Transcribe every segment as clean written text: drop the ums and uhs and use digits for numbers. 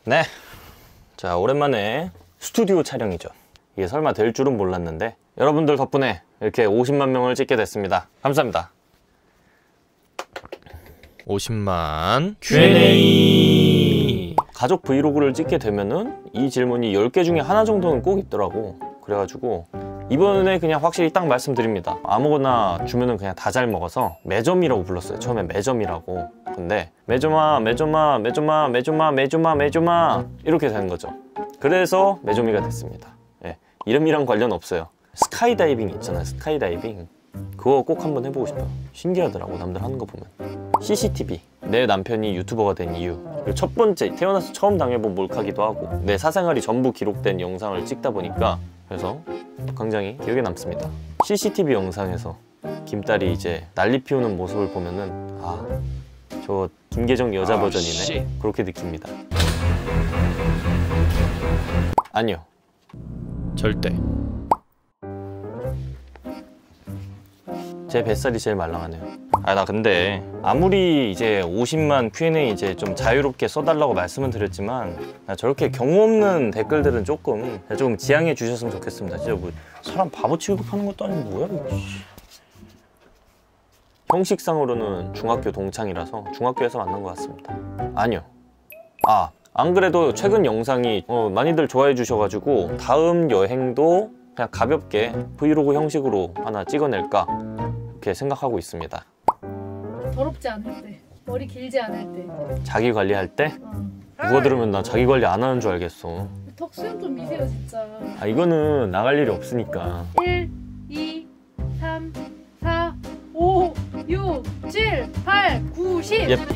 네, 자 오랜만에 스튜디오 촬영이죠. 이게 설마 될 줄은 몰랐는데 여러분들 덕분에 이렇게 50만 명을 찍게 됐습니다. 감사합니다. 50만 Q&A. 가족 브이로그를 찍게 되면은 이 질문이 10개 중에 하나 정도는 꼭 있더라고. 그래가지고 이번에 그냥 확실히 딱 말씀드립니다. 아무거나 주면은 그냥 다 잘 먹어서 매점이라고 불렀어요. 처음에 매점이라고. 근데 매점아 이렇게 되는 거죠. 그래서 매점이가 됐습니다. 예, 이름이랑 관련 없어요. 스카이다이빙 있잖아요. 스카이다이빙 그거 꼭 한번 해보고 싶어요. 신기하더라고 남들 하는 거 보면. CCTV, 내 남편이 유튜버가 된 이유, 그리고 첫 번째 태어나서 처음 당해본 몰카기도 하고 내 사생활이 전부 기록된 영상을 찍다 보니까 그래서 굉장히 기억에 남습니다. CCTV 영상에서 김딸이 이제 난리 피우는 모습을 보면은 아, 저 김계정 여자 버전이네 그렇게 느낍니다. 아니요, 절대. 제 뱃살이 제일 말랑하네요. 아, 나 근데 아무리 이제 50만 Q&A 이제 좀 자유롭게 써달라고 말씀은 드렸지만 나 저렇게 경우 없는 댓글들은 조금 지양해 주셨으면 좋겠습니다. 진짜 뭐 사람 바보 취급하는 것도 아니고 뭐야 이거. 형식상으로는 중학교 동창이라서 중학교에서 만난 것 같습니다. 아니요. 아, 안 그래도 최근 영상이 많이들 좋아해 주셔가지고 다음 여행도 그냥 가볍게 브이로그 형식으로 하나 찍어낼까 이렇게 생각하고 있습니다. 더럽지 않을 때, 머리 길지 않을 때, 자기 관리할 때? 누가 들으면 나 자기 관리 안 하는 줄 알겠어. 턱 수염 좀 미세요 진짜. 아, 이거는 나갈 일이 없으니까. 1, 2, 3, 4, 5, 6, 7, 8, 9, 10. 예.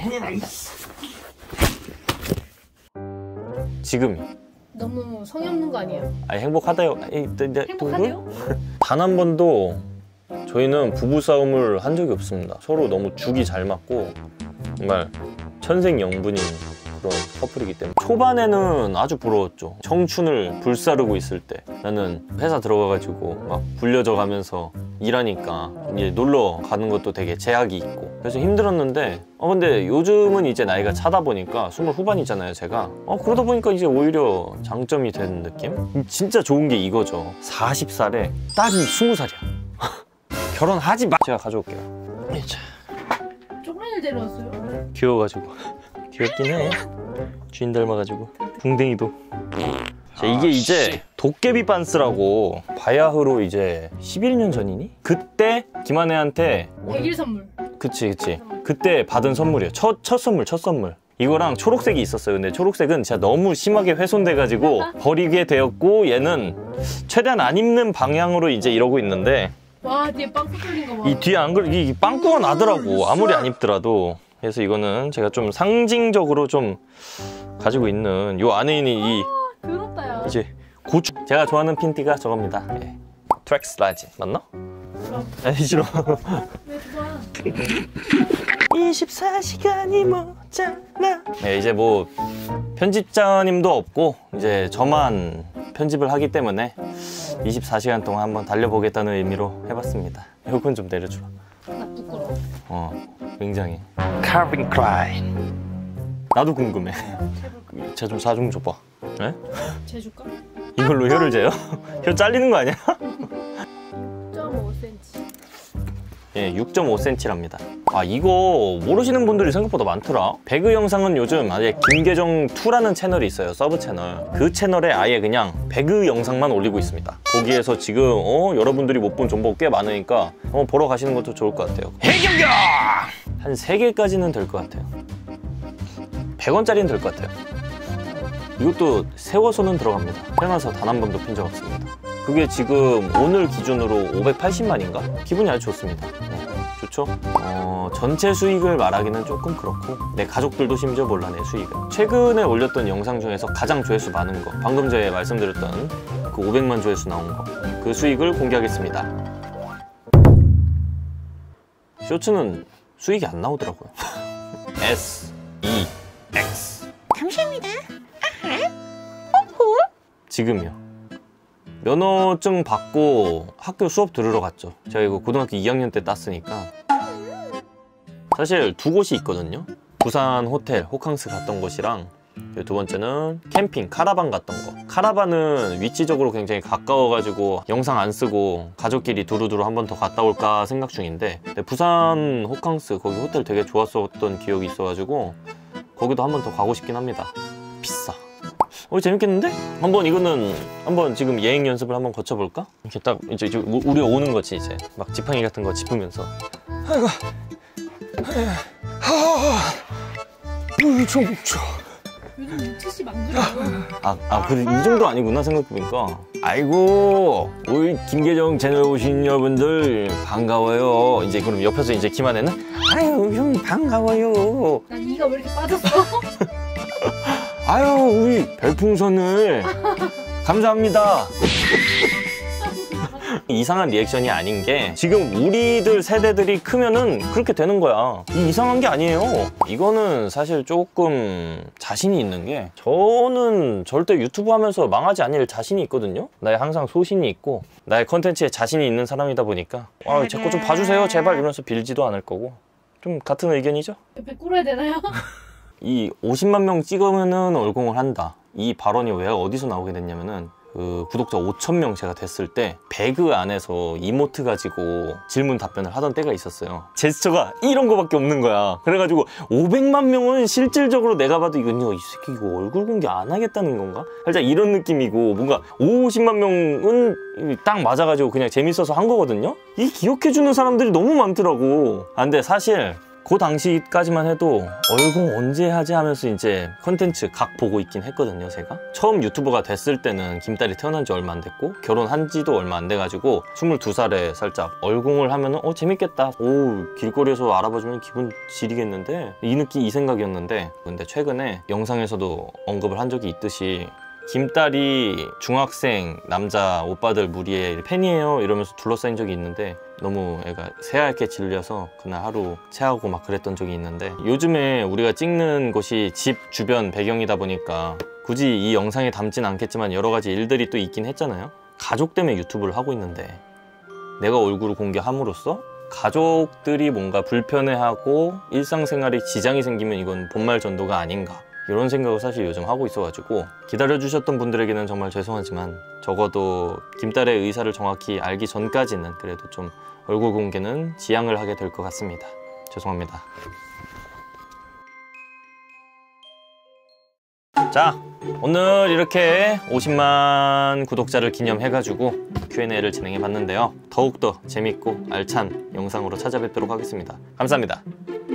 지금이. 너무 성의 없는 거 아니에요? 아니 행복하다요. 행복하대요? 단 한 번도 저희는 부부싸움을 한 적이 없습니다. 서로 너무 죽이 잘 맞고 정말 천생연분인 그런 커플이기 때문에 초반에는 아주 부러웠죠. 청춘을 불사르고 있을 때 나는 회사 들어가가지고 막 굴려져 가면서 일하니까 이제 놀러 가는 것도 되게 제약이 있고 그래서 힘들었는데 근데 요즘은 이제 나이가 차다 보니까 20 후반이잖아요 제가. 그러다 보니까 이제 오히려 장점이 되는 느낌? 진짜 좋은 게 이거죠. 40살에 딸이 20살이야 결혼하지 마! 제가 가져올게요. 쪽라이를 데려왔어요? 귀여워가지고 귀엽긴 해. 주인 닮아가지고 궁뎅이도. 자, 이게 이제 도깨비 반스라고 바야흐로 이제 11년 전이니? 그때 김한혜한테 100일 선물. 그치 그때 받은 선물이에요. 첫 선물. 이거랑 초록색이 있었어요. 근데 초록색은 진짜 너무 심하게 훼손돼가지고 버리게 되었고 얘는 최대한 안 입는 방향으로 이제 이러고 있는데 와, 뒤에 빵꾸 뚫린 거 봐. 이 뒤에 안 그래 이 빵꾸가 나더라고. 아무리 안 입더라도. 그래서 이거는 제가 좀 상징적으로 좀 가지고 있는 요 안에 있는 이 더럽다 야. 이제 고추. 제가 좋아하는 핀티가 저겁니다. 예. 트랙스 라지 맞나? 아니 싫어. 왜 그거야? 24시간이 모자라. 네, 이제 뭐 편집자님도 없고 이제 저만 편집을 하기 때문에 24시간 동안 한번 달려보겠다는 의미로 해봤습니다. 이건 좀 내려줘. 나 부끄러워. 굉장히. 칼빈 클라인. 나도 궁금해. 쟤 좀 사 좀 줘봐. 네? 재줄까? 이걸로 혀를 재요? 혀 잘리는 거 아니야? 6.5cm. 예, 6.5cm랍니다. 아, 이거 모르시는 분들이 생각보다 많더라. 배그 영상은 요즘 아예 김계정2라는 채널이 있어요. 서브 채널. 그 채널에 아예 그냥 배그 영상만 올리고 있습니다. 거기에서 지금 여러분들이 못 본 정보가 꽤 많으니까 보러 가시는 것도 좋을 것 같아요. 해경경! 한 3개까지는 될 것 같아요. 100원짜리는 될 것 같아요. 이것도 세워서는 들어갑니다. 태어나서 단 한 번도 핀 적 없습니다. 그게 지금 오늘 기준으로 580만인가? 기분이 아주 좋습니다. 네, 좋죠? 전체 수익을 말하기는 조금 그렇고 내 가족들도 심지어 몰라 내 수익을. 최근에 올렸던 영상 중에서 가장 조회수 많은 거 방금 전에 말씀드렸던 그 500만 조회수 나온 거 그 수익을 공개하겠습니다. 쇼츠는 수익이 안 나오더라고요. S, E, X. 감사합니다. 지금요. 면허증 받고 학교 수업 들으러 갔죠. 제가 이거 고등학교 2학년 때 땄으니까. 사실 두 곳이 있거든요. 부산 호텔, 호캉스 갔던 곳이랑 그리고 두 번째는 캠핑, 카라반 갔던 거. 카라반은 위치적으로 굉장히 가까워가지고 영상 안 쓰고 가족끼리 두루두루 한 번 더 갔다 올까 생각 중인데, 근데 부산 호캉스 거기 호텔 되게 좋았었던 기억이 있어가지고 거기도 한 번 더 가고 싶긴 합니다. 비싸. 재밌겠는데? 이거는 한번 지금 예행 연습을 한번 거쳐볼까? 이렇게 딱 이제 우리가 오는 거지, 이제 막 지팡이 같은 거 짚으면서. 아이고, 좀 쳐. 요즘 유채씨 만들어요. 그래, 이 정도 아니구나 생각해보니까. 아이고, 우리 김계정 채널 오신 여러분들 반가워요. 이제 그럼 옆에서 이제 김한혜는 아유 형 반가워요. 난 이가 왜 이렇게 빠졌어? 아유 우리 별풍선을 감사합니다. 이상한 리액션이 아닌 게, 지금 우리들 세대들이 크면은 그렇게 되는 거야. 이상한 게 아니에요. 이거는 사실 조금 자신이 있는 게, 저는 절대 유튜브 하면서 망하지 않을 자신이 있거든요. 나의 항상 소신이 있고 나의 컨텐츠에 자신이 있는 사람이다 보니까 제 거 좀 봐주세요 제발 이러면서 빌지도 않을 거고. 좀 같은 의견이죠? 옆에 꿇어야 되나요? 이 50만 명 찍으면은 얼공을 한다, 이 발언이 왜 어디서 나오게 됐냐면은, 구독자 5,000명 제가 됐을 때 배그 안에서 이모트 가지고 질문 답변을 하던 때가 있었어요. 제스처가 이런 거밖에 없는 거야. 그래가지고 500만 명은 실질적으로 내가 봐도 이거 이 새끼 이거 얼굴 공개 안 하겠다는 건가? 살짝 이런 느낌이고, 뭔가 50만 명은 딱 맞아가지고 그냥 재밌어서 한 거거든요. 이 기억해주는 사람들이 너무 많더라고. 근데 사실 그 당시까지만 해도 얼공 언제 하지 하면서 이제 컨텐츠 각 보고 있긴 했거든요. 제가 처음 유튜버가 됐을 때는 김딸이 태어난 지 얼마 안 됐고 결혼한 지도 얼마 안 돼가지고 22살에 살짝 얼공을 하면은 재밌겠다, 길거리에서 알아봐주면 기분 지리겠는데, 이 느낌, 이 생각이었는데, 근데 최근에 영상에서도 언급을 한 적이 있듯이 김딸이 중학생 남자 오빠들 무리의 팬이에요 이러면서 둘러싸인 적이 있는데, 너무 애가 새하얗게 질려서 그날 하루 체하고 막 그랬던 적이 있는데, 요즘에 우리가 찍는 곳이 집 주변 배경이다 보니까 굳이 이 영상에 담진 않겠지만 여러 가지 일들이 또 있긴 했잖아요. 가족 때문에 유튜브를 하고 있는데 내가 얼굴을 공개함으로써 가족들이 뭔가 불편해하고 일상생활에 지장이 생기면 이건 본말 전도가 아닌가, 이런 생각을 사실 요즘 하고 있어가지고, 기다려주셨던 분들에게는 정말 죄송하지만 적어도 김딸의 의사를 정확히 알기 전까지는 그래도 좀 얼굴 공개는 지양을 하게 될 것 같습니다. 죄송합니다. 자, 오늘 이렇게 50만 구독자를 기념해가지고 Q&A를 진행해봤는데요. 더욱더 재밌고 알찬 영상으로 찾아뵙도록 하겠습니다. 감사합니다.